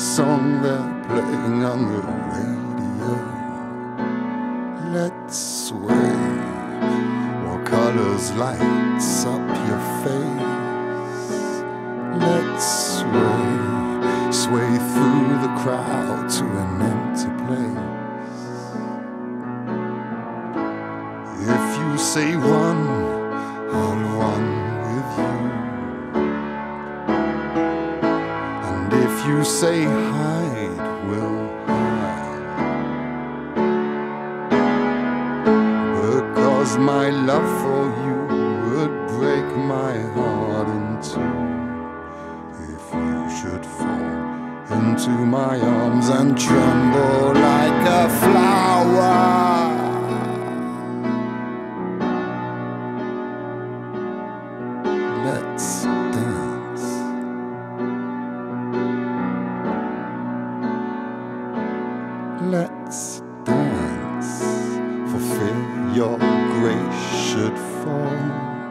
song they're playing on the radio. Let's sway. What colors lights up your face? Let's sway. Sway through the crowd to an empty place. If you say run, I'll run with you. And if you say hide, we'll hide. Because my love for you would break my heart in two. If you should fall into my arms and tremble like a flower, let's dance. Let's dance, for fear your grace should fall.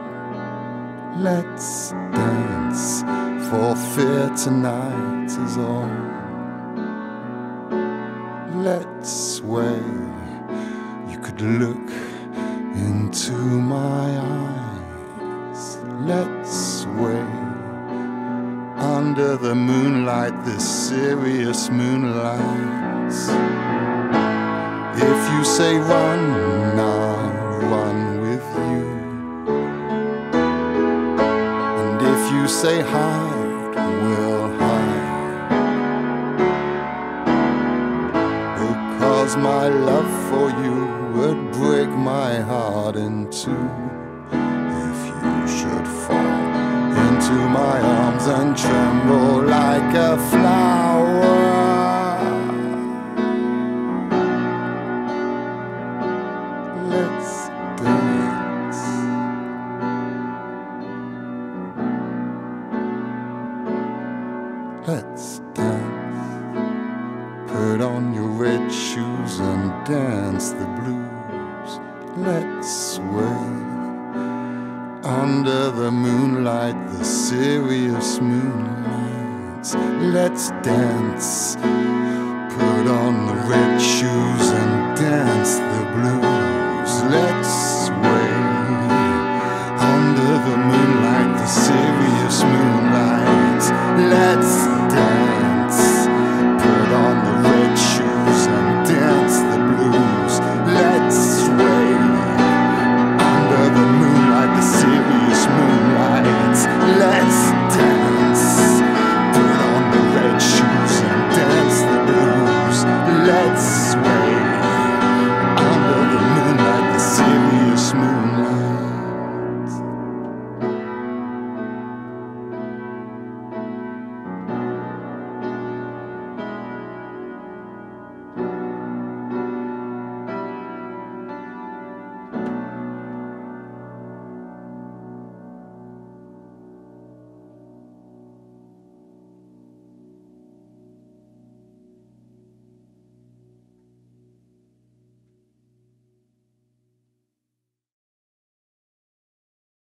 Let's dance, for fear tonight is all. Let's sway. You could look into my eyes. Let's sway under the moonlight, this serious moonlight. If you say run, I'll run with you. And if you say hide, we'll hide. Because my love for you would break my heart in two. If you should fall into my arms and tremble like a flower, let's dance. Let's dance. Put on your red shoes and dance the blues. Let's sway under the moonlight, the serious moonlight. Let's dance. Put on the red shoes and dance the blues.